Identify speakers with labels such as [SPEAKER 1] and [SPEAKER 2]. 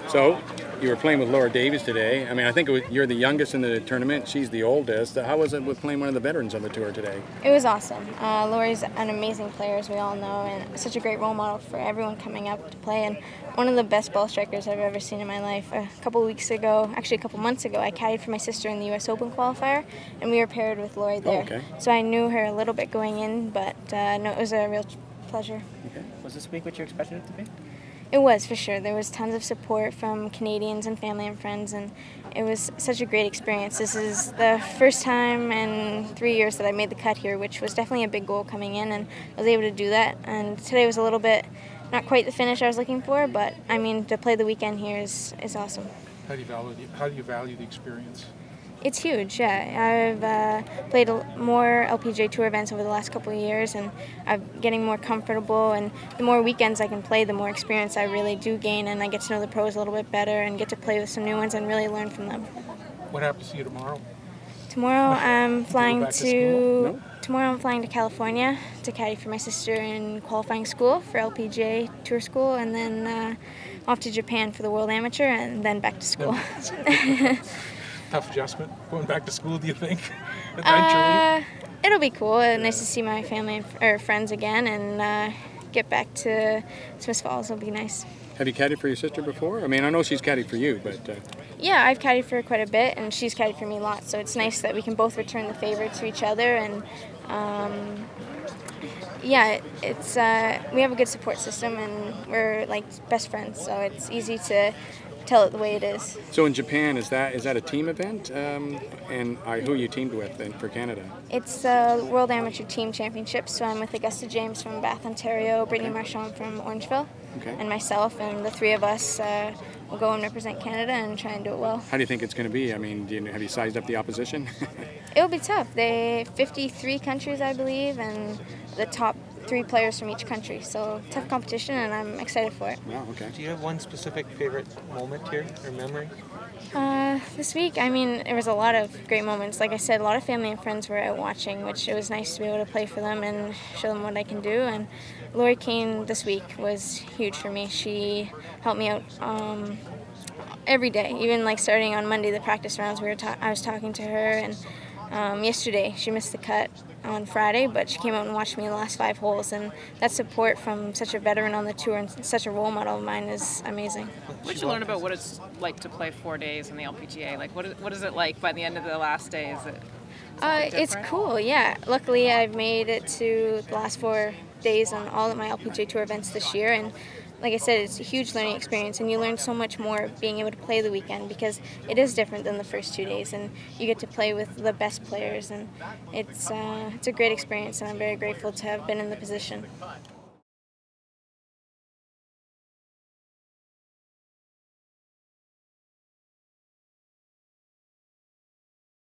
[SPEAKER 1] So, you were playing with Laura Davies today. I mean, I think you're the youngest in the tournament. She's the oldest. How was it with playing one of the veterans on the tour today?
[SPEAKER 2] It was awesome. Laura's an amazing player, as we all know, and such a great role model for everyone coming up to play, and one of the best ball strikers I've ever seen in my life. A couple months ago, I caddied for my sister in the U.S. Open qualifier, and we were paired with Laura there.
[SPEAKER 1] Oh, okay.
[SPEAKER 2] So I knew her a little bit going in, but no, it was a real pleasure.
[SPEAKER 3] Okay. Was this week what you expected it to be?
[SPEAKER 2] It was, for sure. There was tons of support from Canadians and family and friends, and it was such a great experience. This is the first time in 3 years that I made the cut here, which was definitely a big goal coming in, and I was able to do that. And today was a little bit, not quite the finish I was looking for, but I mean, to play the weekend here is awesome.
[SPEAKER 4] How do you value the experience?
[SPEAKER 2] It's huge, yeah. I've played more LPGA Tour events over the last couple of years, and I'm getting more comfortable, and the more weekends I can play, the more experience I really do gain, and I get to know the pros a little bit better and get to play with some new ones and really learn from them.
[SPEAKER 4] What happens to you tomorrow?
[SPEAKER 2] Tomorrow I'm flying
[SPEAKER 4] to
[SPEAKER 2] Tomorrow I'm flying to California to caddy for my sister in qualifying school for LPGA Tour school, and then off to Japan for the World Amateur, and then back to school.
[SPEAKER 4] Tough adjustment going back to school, do you think? Eventually?
[SPEAKER 2] It'll be cool. Nice to see my family or friends again, and get back to Smith Falls. It'll be nice.
[SPEAKER 1] Have you caddied for your sister before? I mean, I know she's caddied for you, but...
[SPEAKER 2] Yeah, I've caddied for her quite a bit, and she's caddied for me a lot, so it's nice that we can both return the favor to each other, and yeah, it's we have a good support system, and we're like best friends, so it's easy to tell it the way it is.
[SPEAKER 1] So in Japan, is that a team event? And who are you teamed with then for Canada?
[SPEAKER 2] It's the World Amateur Team Championships, so I'm with Augusta James from Bath, Ontario, Brittany Marchand from Orangeville, and myself, and the three of us will go and represent Canada and try and do it well.
[SPEAKER 1] How do you think it's going to be? I mean, have you sized up the opposition?
[SPEAKER 2] It'll be tough. 53 countries, I believe, and the top 3 players from each country, so tough competition, and I'm excited for it.
[SPEAKER 1] Wow, okay.
[SPEAKER 3] Do you have one specific favorite moment here, or memory?
[SPEAKER 2] This week, I mean, there was a lot of great moments. Like I said, a lot of family and friends were out watching, which it was nice to be able to play for them and show them what I can do. And Lori Kane this week was huge for me. She helped me out every day, even like starting on Monday, the practice rounds. I was talking to her, and yesterday she missed the cut on Friday, but she came out and watched me the last 5 holes, and that support from such a veteran on the tour and such a role model of mine is amazing.
[SPEAKER 5] What did you learn about what it's like to play 4 days in the LPGA? Like, what is it like by the end of the last day? Is it
[SPEAKER 2] it's cool, yeah. Luckily, I've made it to the last 4 days on all of my LPGA Tour events this year, and like I said, it's a huge learning experience, and you learn so much more being able to play the weekend because it is different than the first 2 days, and you get to play with the best players, and it's a great experience, and I'm very grateful to have been in the position.